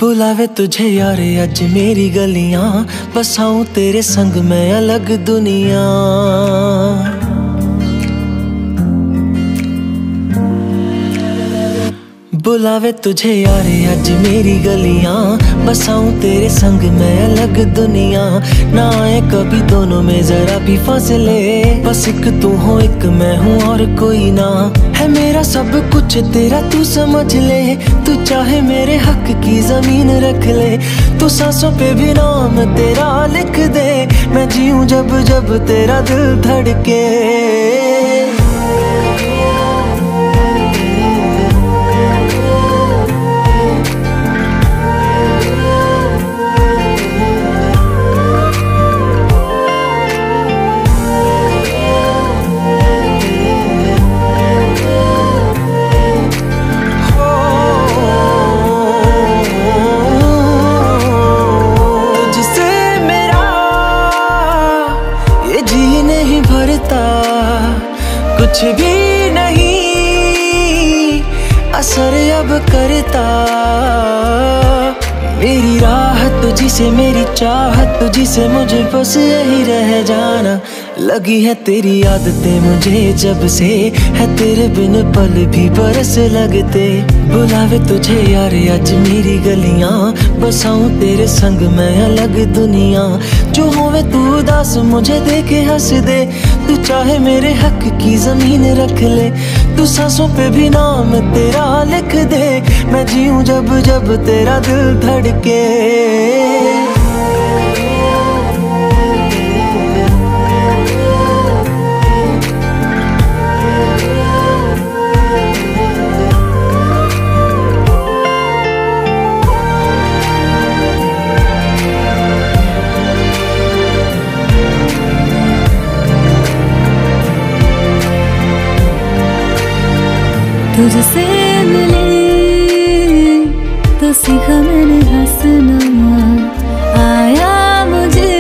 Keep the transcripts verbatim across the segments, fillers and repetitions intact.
बुलावे तुझे यार अज मेरी गलियां, बसाऊं तेरे संग मैं अलग दुनिया। बुलावे तुझे यार अज मेरी गलियां, बसाऊं तेरे संग मैं अलग दुनिया। ना आए कभी दोनों में जरा भी फासले, बस एक तू हो एक मैं हूँ और कोई ना। है मेरा सब कुछ तेरा तू समझ ले, तू चाहे मेरे हक की जमीन रख ले। तू सांसों पे भी नाम तेरा लिख दे, मैं जीऊं जब जब तेरा दिल धड़के। कुछ भी नहीं असर अब करता, मेरी राह तुझी से मेरी चाहत तुझी से, मुझे बस यही रह जाना। लगी है तेरी आदतें मुझे जब से, है तेरे बिन पल भी बरस लगते। बुलावे तुझे यार अज मेरी गलियां, बसाऊं तेरे संग मैं अलग दुनिया। जो होवे तू उदास मुझे देखे हंस दे, तू चाहे मेरे हक की जमीन रख ले। तू सांसों पे भी नाम तेरा लिख दे, मैं जीऊं जब जब तेरा दिल धड़के। तुझसे मिले तो सीखा मैंने हंसना, आया मुझे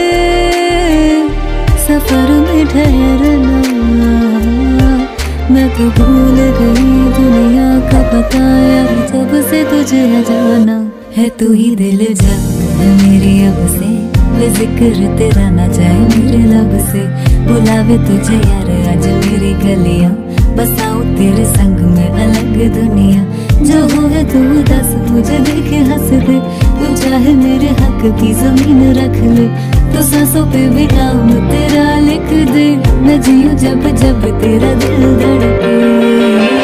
सफर में ठहरना। मैं तो भूल गई दुनिया का पता यार, जब से तुझे जाना है। तू ही दिल जा है मेरी अब से, जिक्र तेरा ना जाए मेरे लब से। बुलावे तुझे यार आज मेरी गलियां, बसाऊं तेरे संग में अलग दुनिया। जो होवे तू दस मुझे देखे हंस दे, तू चाहे मेरे हक की जमीन रख ले। तो सांसों पे भी नाम तेरा लिख दे, मैं जीऊं जब जब तेरा दिल धड़के।